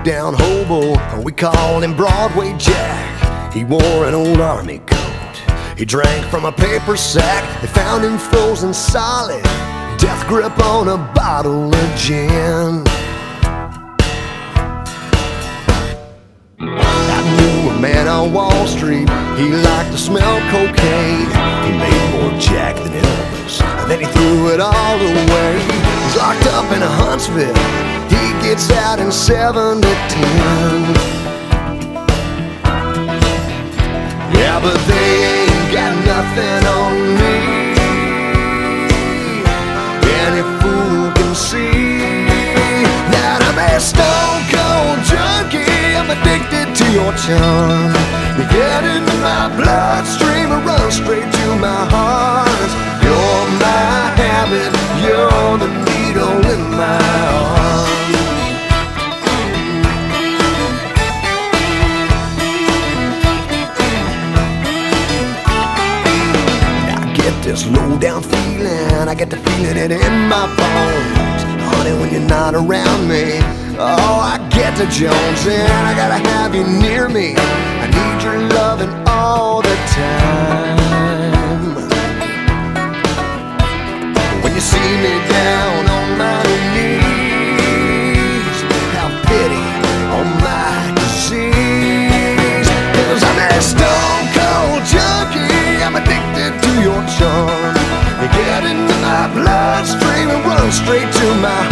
breakdown hobo, we called him Broadway Jack. He wore an old army coat, he drank from a paper sack. They found him frozen solid, death grip on a bottle of gin. I knew a man on Wall Street, he liked to smell cocaine. He made more Jack than Elvis, and then he threw it all away. He's locked up in Huntsville, he gets out in 7 to 10. Yeah, but they ain't got nothing on me. Any fool can see that I'm a stone cold junkie. I'm addicted to your charm. You get into my bloodstream and run straight to my heart. You're my habit, you're the needle in my arm. I get this low down feeling, I get the feeling it in my bones. Honey, when you're not around me, oh, I get the Jones, and I gotta have you near me. I need your loving all the time. When you see me down on my knees, have pity on my disease. 'Cause I'm a stone cold junkie, I'm addicted to your charm. You get into my bloodstream and run straight to my